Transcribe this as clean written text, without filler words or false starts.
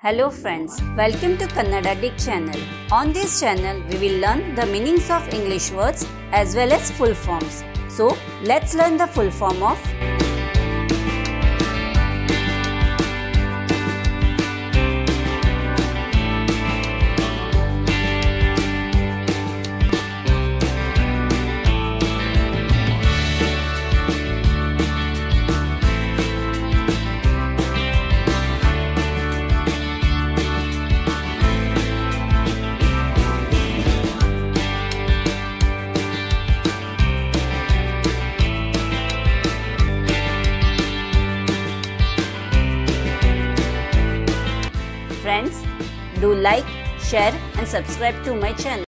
Hello friends, welcome to Kannada Dig channel. On this channel, we will learn the meanings of English words as well as full forms. So, let's learn the full form of Friends, do like, share and subscribe to my channel.